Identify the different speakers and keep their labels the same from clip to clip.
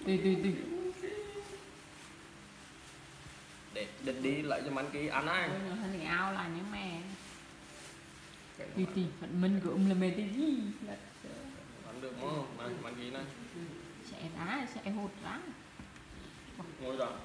Speaker 1: Tùy.
Speaker 2: Để đi lại cho anh kia ăn ai.
Speaker 1: Hình áo là những mẹ. Tùy phận mình của là mẹ cái gì.
Speaker 2: Ăn được không? Này, ăn kia này.
Speaker 1: Sẽ hụt rá.
Speaker 2: Ngồi ra.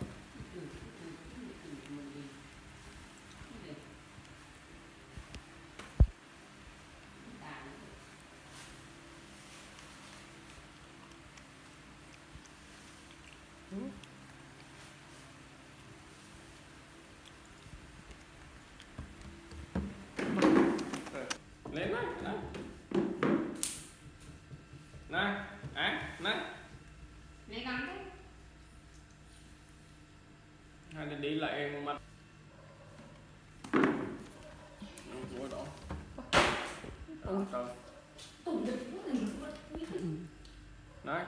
Speaker 2: Lên này, này, này.
Speaker 1: Lấy gắn đấy.
Speaker 2: Hai đi lại một mặt. Ngồi đó. Này.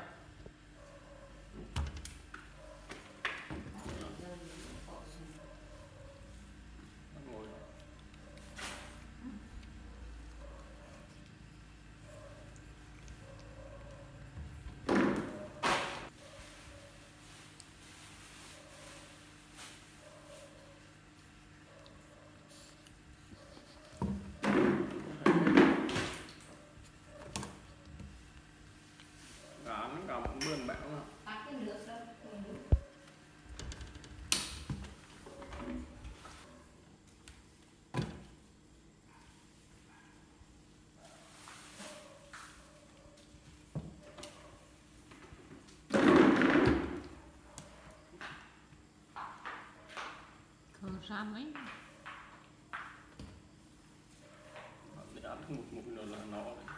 Speaker 2: Cầm bươn bão mà.
Speaker 1: Tắt cái nước đâu. Không sao mấy.
Speaker 2: Để ăn một nữa là nó